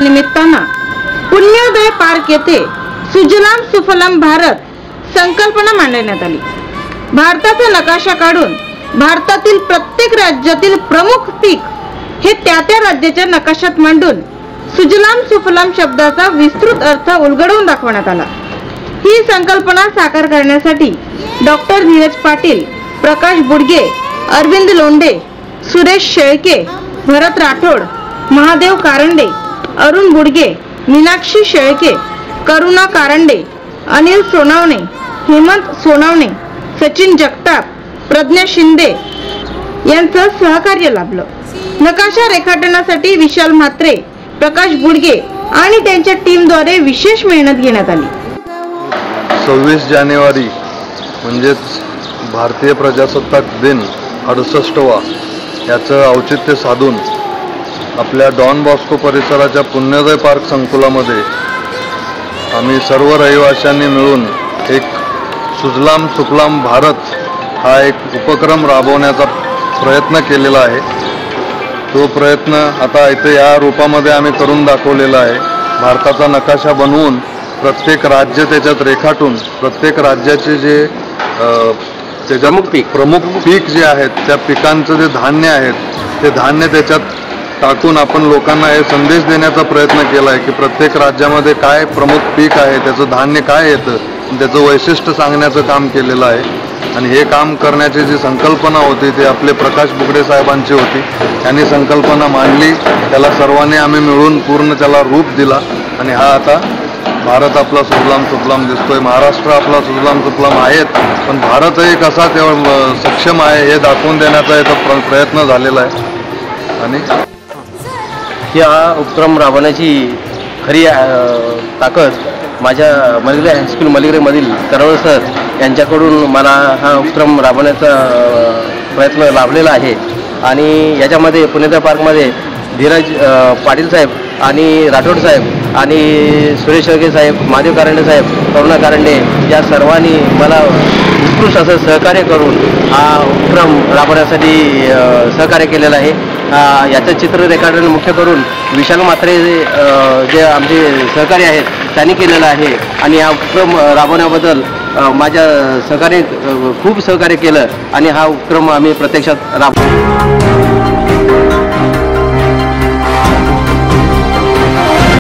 निमित्तानं पुण्योदय पार्क येथे सुजलाम सुफलाम भारत संकल्पना मांडण्यात आली। भारताचा नकाशा काढून भारतातील प्रत्येक राज्यातील प्रमुख पीक हे त्या राज्याच्या नकाशात मांडून सुजलाम सुफलाम शब्दाचा विस्तृत अर्थ उलगडवून दाखवण्यात आला। ही संकल्पना साकार करण्यासाठी डॉक्टर धीरज पाटील, प्रकाश बुडगे, अरविंद लोंढे, सुरेश शेळके, भरत राठोड, महादेव कारंडे, अरुण बुडगे, मीनाक्षी शेळके, करुणा कारंडे, अनिल सोनावणे, हेमंत सोनावणे, सचिन जगताप, प्रज्ञा शिंदे यांचं सहकार्य लाभलं। नकाशा रेखाटनासाठी विशाल म्हात्रे, प्रकाश बुडगे आणि त्यांच्या टीमद्वारे विशेष मेहनत घेण्यात आली। 26 जानेवारी म्हणजेच भारतीय प्रजासत्ताक दिन 68वा याचं औचित्य साधून आपल्या डॉन बॉस्को परिसराच्या पुण्योदय पार्क संकुलामध्ये आम्ही सर्व रहिवाशांनी मिळून एक सुजलाम सुफलाम भारत हा एक उपक्रम राबवण्याचा प्रयत्न केलेला आहे। तो प्रयत्न आता इथे या रूपामध्ये आम्ही करून दाखवलेला आहे। भारताचा नकाशा बनवून प्रत्येक राज्य त्याच्यात रेखाटून प्रत्येक राज्याचे जे प्रमुख पीक जे आहेत त्या पिकांचं जे धान्य आहेत ते धान्य त्याच्यात टाकून आपण लोकांना हे संदेश देण्याचा प्रयत्न केला आहे की प्रत्येक राज्यामध्ये काय प्रमुख पीक आहे, त्याचं धान्य काय येतं, त्याचं वैशिष्ट्य सांगण्याचं काम केलेलं आहे। आणि हे काम करण्याची जी संकल्पना होती ते आपले प्रकाश बुगडे साहेबांची होती। त्यांनी संकल्पना मांडली, त्याला सर्वांनी आम्ही मिळून पूर्ण त्याला रूप दिला आणि हा आता भारत आपला सुजलाम सुफलाम दिसतोय। महाराष्ट्र आपला सुजलाम सुफलाम आहेत, पण भारतही कसा तेव्हा सक्षम आहे हे दाखवून देण्याचा याचा प्रयत्न झालेला आहे। आणि हा उपक्रम राबवण्याची खरी ताकद माझ्या मलिगरे हायस्कूल मलिगरेमधील तरवळ सर यांच्याकडून मला हा उपक्रम राबवण्याचा प्रयत्न लाभलेला आहे। आणि याच्यामध्ये पुणेदय पार्कमध्ये धीरज पाटील साहेब आणि राठोड साहेब आणि सुरेश शेळके साहेब, महादेव कारंडे साहेब, करुणा कारंडे या सर्वांनी मला उत्कृष्ट असं सहकार्य करून हा उपक्रम राबवण्यासाठी सहकार्य केलेलं आहे। याचं चित्र रेखाटन मुख्य करून विशाल म्हात्रे जे आमचे सहकारी आहेत त्यांनी केलेलं आहे। आणि हा उपक्रम राबवण्याबद्दल माझ्या सहकारी खूप सहकार्य केलं आणि हा उपक्रम आम्ही प्रत्यक्षात राबवू।